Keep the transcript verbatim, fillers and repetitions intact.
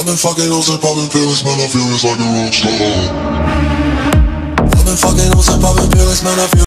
I've been fucking hoes and popping pills, man, I feel it's like a rock star. I've been fucking hoes and popping pills, man, I feel